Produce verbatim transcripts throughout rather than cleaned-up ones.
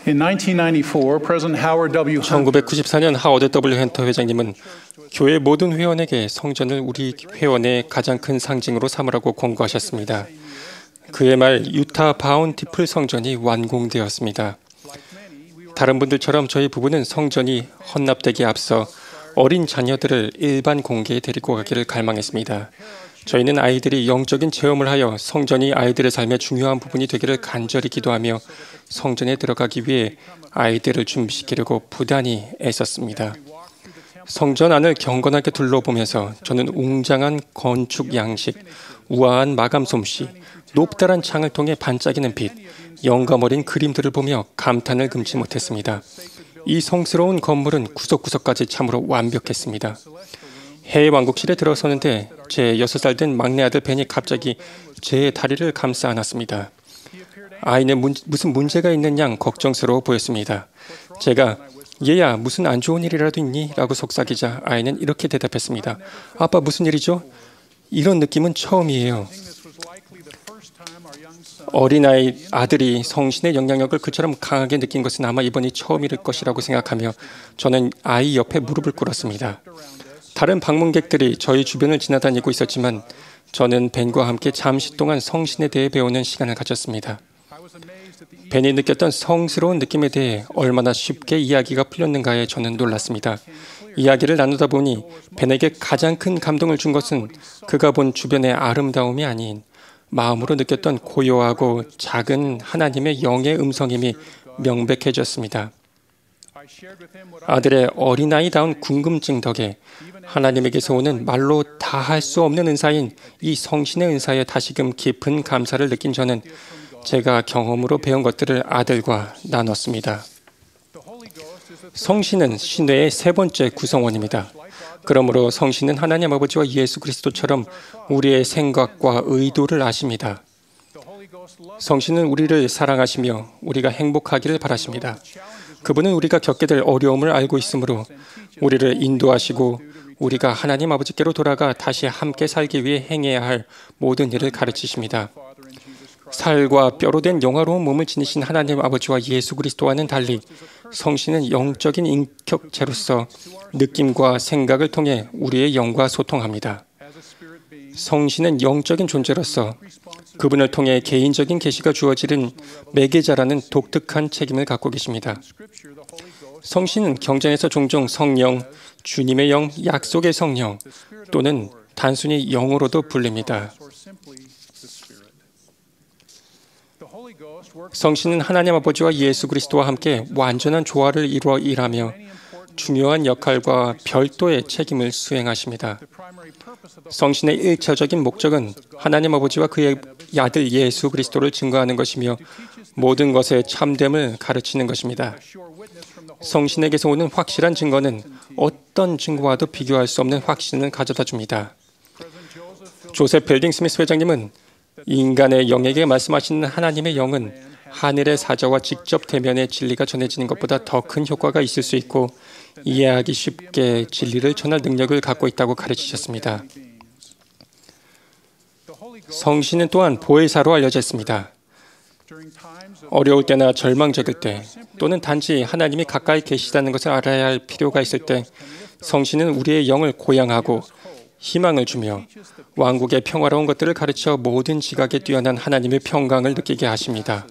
In nineteen ninety-four, President Howard W. Hunter 천구백구십사 년 하워드 더블유 헌터 회장님은 교회 모든 회원에게 성전을 우리 회원의 가장 큰 상징으로 삼으라고 권고하셨습니다. 그의 말 유타 바운티풀 성전이 완공되었습니다. 다른 분들처럼 저희 부부는 성전이 헌납되기에 앞서 어린 자녀들을 일반 공개에 데리고 가기를 갈망했습니다. 저희는 아이들이 영적인 체험을 하여 성전이 아이들의 삶의 중요한 부분이 되기를 간절히 기도하며 성전에 들어가기 위해 아이들을 준비시키려고 부단히 애썼습니다. 성전 안을 경건하게 둘러보면서 저는 웅장한 건축 양식, 우아한 마감 솜씨, 높다란 창을 통해 반짝이는 빛, 영감 어린 그림들을 보며 감탄을 금치 못했습니다. 이 성스러운 건물은 구석구석까지 참으로 완벽했습니다. 해외 왕국실에 들어서는데 제 여섯 살 된 막내 아들 벤이 갑자기 제 다리를 감싸 안았습니다. 아이는 문, 무슨 문제가 있는 양 걱정스러워 보였습니다. 제가 얘야 무슨 안 좋은 일이라도 있니? 라고 속삭이자 아이는 이렇게 대답했습니다. 아빠 무슨 일이죠? 이런 느낌은 처음이에요. 어린아이 아들이 성신의 영향력을 그처럼 강하게 느낀 것은 아마 이번이 처음일 것이라고 생각하며 저는 아이 옆에 무릎을 꿇었습니다. 다른 방문객들이 저희 주변을 지나다니고 있었지만 저는 벤과 함께 잠시 동안 성신에 대해 배우는 시간을 가졌습니다. 벤이 느꼈던 성스러운 느낌에 대해 얼마나 쉽게 이야기가 풀렸는가에 저는 놀랐습니다. 이야기를 나누다 보니 벤에게 가장 큰 감동을 준 것은 그가 본 주변의 아름다움이 아닌 마음으로 느꼈던 고요하고 작은 하나님의 영의 음성임이 명백해졌습니다. 아들의 어린아이다운 궁금증 덕에 하나님에게서 오는 말로 다 할 수 없는 은사인 이 성신의 은사에 다시금 깊은 감사를 느낀 저는 제가 경험으로 배운 것들을 아들과 나눴습니다. 성신은 신뇌의 세 번째 구성원입니다. 그러므로 성신은 하나님 아버지와 예수 그리스도처럼 우리의 생각과 의도를 아십니다. 성신은 우리를 사랑하시며 우리가 행복하기를 바라십니다. 그분은 우리가 겪게 될 어려움을 알고 있으므로 우리를 인도하시고 우리가 하나님 아버지께로 돌아가 다시 함께 살기 위해 행해야 할 모든 일을 가르치십니다. 살과 뼈로 된 영화로운 몸을 지니신 하나님 아버지와 예수 그리스도와는 달리 성신은 영적인 인격체로서 느낌과 생각을 통해 우리의 영과 소통합니다. 성신은 영적인 존재로서 그분을 통해 개인적인 계시가 주어지는 매개자라는 독특한 책임을 갖고 계십니다. 성신은 경전에서 종종 성령, 주님의 영, 약속의 성령 또는 단순히 영으로도 불립니다. 성신은 하나님 아버지와 예수 그리스도와 함께 완전한 조화를 이루어 일하며 중요한 역할과 별도의 책임을 수행하십니다. 성신의 일차적인 목적은 하나님 아버지와 그의 아들 예수 그리스도를 증거하는 것이며 모든 것의 참됨을 가르치는 것입니다. 성신에게서 오는 확실한 증거는 어떤 증거와도 비교할 수 없는 확신을 가져다 줍니다. 조셉 벨딩 스미스 회장님은 인간의 영에게 말씀하시는 하나님의 영은 하늘의 사자와 직접 대면의 진리가 전해지는 것보다 더 큰 효과가 있을 수 있고 이해하기 쉽게 진리를 전할 능력을 갖고 있다고 가르치셨습니다. 성신은 또한 보혜사로 알려져 있습니다. 어려울 때나 절망적일 때 또는 단지 하나님이 가까이 계시다는 것을 알아야 할 필요가 있을 때 성신은 우리의 영을 고양하고 희망을 주며 왕국의 평화로운 것들을 가르쳐 모든 지각에 뛰어난 하나님의 평강을 느끼게 하십니다.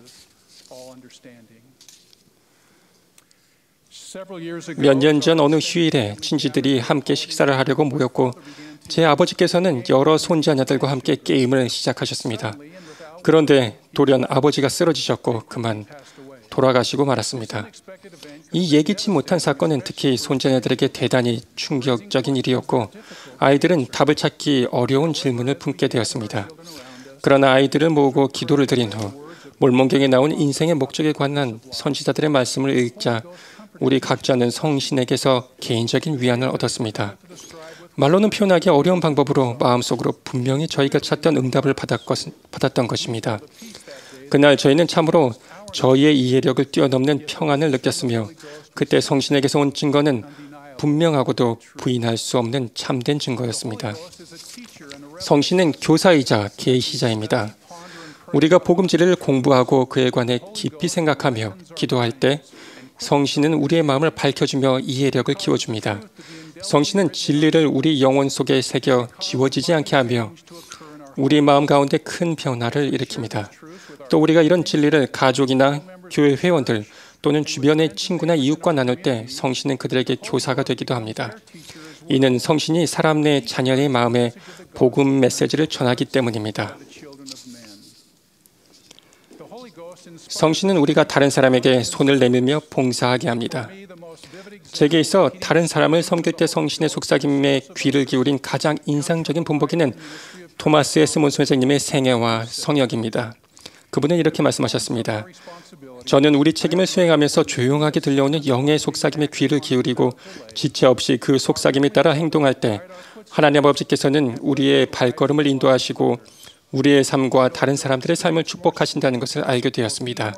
몇 년 전 어느 휴일에 친지들이 함께 식사를 하려고 모였고 제 아버지께서는 여러 손자녀들과 함께 게임을 시작하셨습니다. 그런데 돌연 아버지가 쓰러지셨고 그만 돌아가시고 말았습니다. 이 예기치 못한 사건은 특히 손자녀들에게 대단히 충격적인 일이었고 아이들은 답을 찾기 어려운 질문을 품게 되었습니다. 그러나 아이들을 모으고 기도를 드린 후 몰몬경에 나온 인생의 목적에 관한 선지자들의 말씀을 읽자 우리 각자는 성신에게서 개인적인 위안을 얻었습니다. 말로는 표현하기 어려운 방법으로 마음속으로 분명히 저희가 찾던 응답을 받았던 것입니다. 그날 저희는 참으로 저희의 이해력을 뛰어넘는 평안을 느꼈으며 그때 성신에게서 온 증거는 분명하고도 부인할 수 없는 참된 증거였습니다. 성신은 교사이자 계시자입니다. 우리가 복음 진리를 공부하고 그에 관해 깊이 생각하며 기도할 때 성신은 우리의 마음을 밝혀주며 이해력을 키워줍니다. 성신은 진리를 우리 영혼 속에 새겨 지워지지 않게 하며 우리 마음 가운데 큰 변화를 일으킵니다. 또 우리가 이런 진리를 가족이나 교회 회원들 또는 주변의 친구나 이웃과 나눌 때 성신은 그들에게 교사가 되기도 합니다. 이는 성신이 사람 내 자녀의 마음에 복음 메시지를 전하기 때문입니다. 성신은 우리가 다른 사람에게 손을 내밀며 봉사하게 합니다. 제게 있어 다른 사람을 섬길 때 성신의 속삭임에 귀를 기울인 가장 인상적인 본보기는 토마스 에스 몬슨 회장님의 생애와 성역입니다. 그분은 이렇게 말씀하셨습니다. 저는 우리 책임을 수행하면서 조용하게 들려오는 영의 속삭임에 귀를 기울이고 지체 없이 그 속삭임에 따라 행동할 때 하나님 아버지께서는 우리의 발걸음을 인도하시고 우리의 삶과 다른 사람들의 삶을 축복하신다는 것을 알게 되었습니다.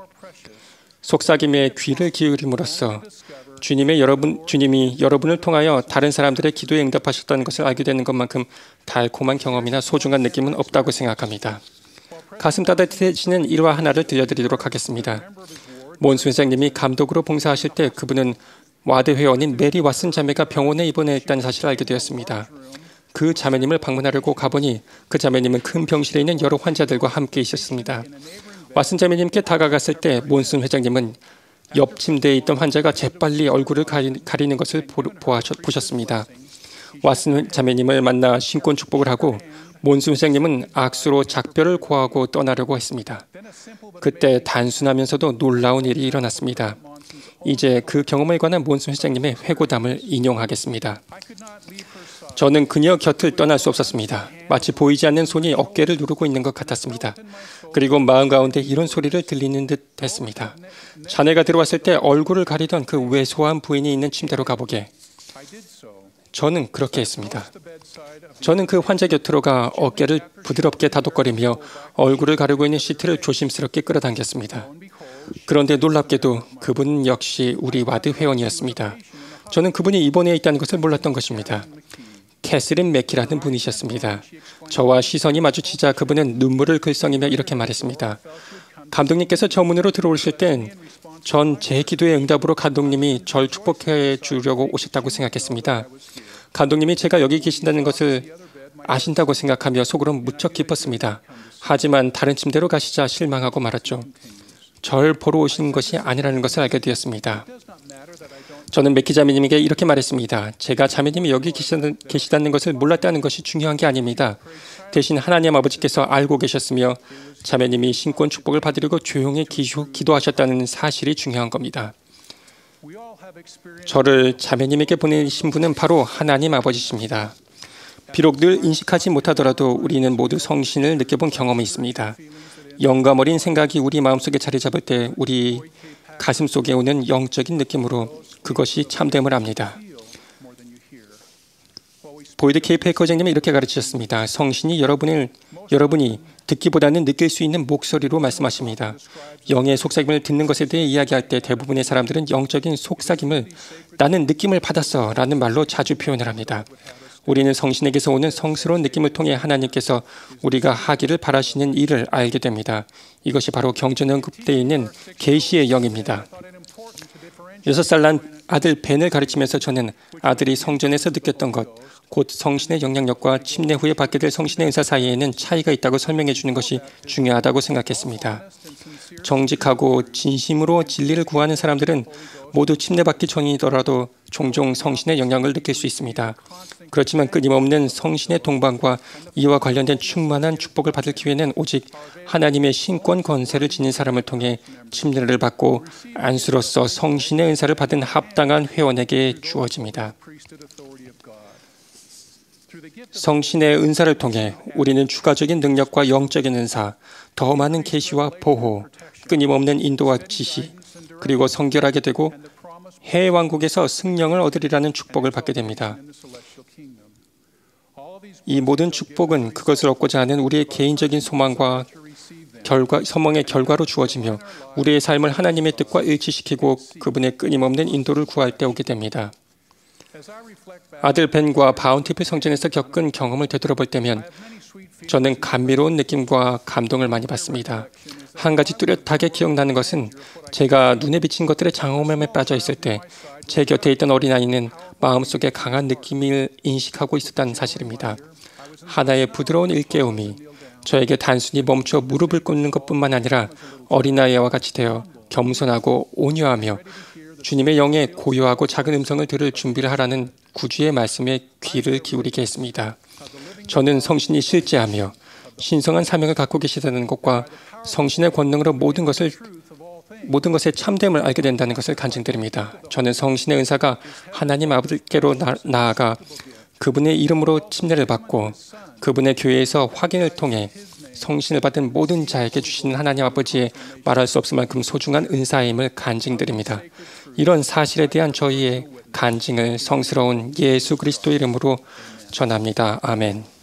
속삭임에 귀를 기울임으로써 주님의 여러분, 주님이 여러분을 통하여 다른 사람들의 기도에 응답하셨다는 것을 알게 되는 것만큼 달콤한 경험이나 소중한 느낌은 없다고 생각합니다. 가슴 따뜻해지는 일화 하나를 들려드리도록 하겠습니다. 몬슨 회장님이 감독으로 봉사하실 때 그분은 와드 회원인 메리 왓슨 자매가 병원에 입원해 있다는 사실을 알게 되었습니다. 그 자매님을 방문하려고 가보니 그 자매님은 큰 병실에 있는 여러 환자들과 함께 있었습니다. 왓슨 자매님께 다가갔을 때 몬슨 회장님은 옆 침대에 있던 환자가 재빨리 얼굴을 가리, 가리는 것을 보, 보아셨, 보셨습니다. 왓슨 자매님을 만나 신권 축복을 하고 몬슨 회장님은 악수로 작별을 고하고 떠나려고 했습니다. 그때 단순하면서도 놀라운 일이 일어났습니다. 이제 그 경험에 관한 몬슨 회장님의 회고담을 인용하겠습니다. 저는 그녀 곁을 떠날 수 없었습니다. 마치 보이지 않는 손이 어깨를 누르고 있는 것 같았습니다. 그리고 마음 가운데 이런 소리를 들리는 듯 했습니다. 자네가 들어왔을 때 얼굴을 가리던 그 왜소한 부인이 있는 침대로 가보게. 저는 그렇게 했습니다. 저는 그 환자 곁으로 가 어깨를 부드럽게 다독거리며 얼굴을 가리고 있는 시트를 조심스럽게 끌어당겼습니다. 그런데 놀랍게도 그분 역시 우리 와드 회원이었습니다. 저는 그분이 입원해 있다는 것을 몰랐던 것입니다. 캐스린 맥키라는 분이셨습니다. 저와 시선이 마주치자 그분은 눈물을 글썽이며 이렇게 말했습니다. 감독님께서 저 문으로 들어오실 땐 전 제 기도의 응답으로 감독님이 절 축복해 주려고 오셨다고 생각했습니다. 감독님이 제가 여기 계신다는 것을 아신다고 생각하며 속으로 무척 기뻤습니다. 하지만 다른 침대로 가시자 실망하고 말았죠. 절 보러 오신 것이 아니라는 것을 알게 되었습니다. 저는 맥키 자매님에게 이렇게 말했습니다. 제가 자매님이 여기 계시다는 것을 몰랐다는 것이 중요한 게 아닙니다. 대신 하나님 아버지께서 알고 계셨으며 자매님이 신권 축복을 받으려고 조용히 기도, 기도하셨다는 사실이 중요한 겁니다. 저를 자매님에게 보내신 분은 바로 하나님 아버지십니다. 비록 늘 인식하지 못하더라도 우리는 모두 성신을 느껴본 경험이 있습니다. 영감 어린 생각이 우리 마음속에 자리 잡을 때 우리 가슴 속에 오는 영적인 느낌으로 그것이 참됨을 압니다. 보이드 케이 페이커 장님은 이렇게 가르치셨습니다. 성신이 여러분을, 여러분이 듣기보다는 느낄 수 있는 목소리로 말씀하십니다. 영의 속삭임을 듣는 것에 대해 이야기할 때 대부분의 사람들은 영적인 속삭임을 나는 느낌을 받았어 라는 말로 자주 표현을 합니다. 우리는 성신에게서 오는 성스러운 느낌을 통해 하나님께서 우리가 하기를 바라시는 일을 알게 됩니다. 이것이 바로 경전 언급되어 있는 계시의 영입니다. 여섯 살 난 아들 벤을 가르치면서 저는 아들이 성전에서 느꼈던 것, 곧 성신의 영향력과 침례 후에 받게 될 성신의 은사 사이에는 차이가 있다고 설명해 주는 것이 중요하다고 생각했습니다. 정직하고 진심으로 진리를 구하는 사람들은 모두 침례받기 전이더라도 종종 성신의 영향을 느낄 수 있습니다. 그렇지만 끊임없는 성신의 동반과 이와 관련된 충만한 축복을 받을 기회는 오직 하나님의 신권 권세를 지닌 사람을 통해 침례를 받고 안수로서 성신의 은사를 받은 합당한 회원에게 주어집니다. 성신의 은사를 통해 우리는 추가적인 능력과 영적인 은사, 더 많은 계시와 보호, 끊임없는 인도와 지시, 그리고 성결하게 되고 해 왕국에서 승령을 얻으리라는 축복을 받게 됩니다. 이 모든 축복은 그것을 얻고자 하는 우리의 개인적인 소망과 결과, 소망의 결과로 주어지며 우리의 삶을 하나님의 뜻과 일치시키고 그분의 끊임없는 인도를 구할 때 오게 됩니다. 아들 벤과 바운티풀 성전에서 겪은 경험을 되돌아볼 때면 저는 감미로운 느낌과 감동을 많이 받습니다. 한 가지 뚜렷하게 기억나는 것은 제가 눈에 비친 것들의 장엄함에 빠져 있을 때 제 곁에 있던 어린아이는 마음속에 강한 느낌을 인식하고 있었다는 사실입니다. 하나의 부드러운 일깨움이 저에게 단순히 멈춰 무릎을 꿇는 것뿐만 아니라 어린아이와 같이 되어 겸손하고 온유하며 주님의 영에 고요하고 작은 음성을 들을 준비를 하라는 구주의 말씀에 귀를 기울이게 했습니다. 저는 성신이 실제하며 신성한 사명을 갖고 계시다는 것과 성신의 권능으로 모든 것을 모든 것의 참됨을 알게 된다는 것을 간증드립니다. 저는 성신의 은사가 하나님 아버지께로 나, 나아가 그분의 이름으로 침례를 받고 그분의 교회에서 확인을 통해 성신을 받은 모든 자에게 주시는 하나님 아버지의 말할 수 없을 만큼 소중한 은사임을 간증드립니다. 이런 사실에 대한 저희의 간증을 성스러운 예수 그리스도 이름으로 전합니다. 아멘.